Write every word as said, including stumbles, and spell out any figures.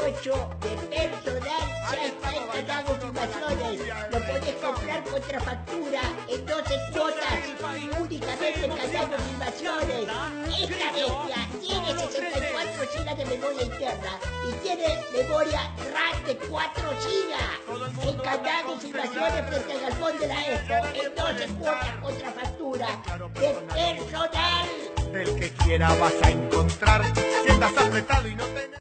ocho de personal ya está en Catálogo Filmaciones. Lo podés comprar contra factura en doce cuotas, únicamente en Catálogo Filmaciones. Esta bestia tiene sesenta y cuatro gigas de memoria interna y tiene memoria RAM de cuatro gigas. En Catálogo Filmaciones frente al galpón de la Expo, en doce cuotas contra factura de personal. El que quiera vas a encontrar, si estás apretado y no tenés...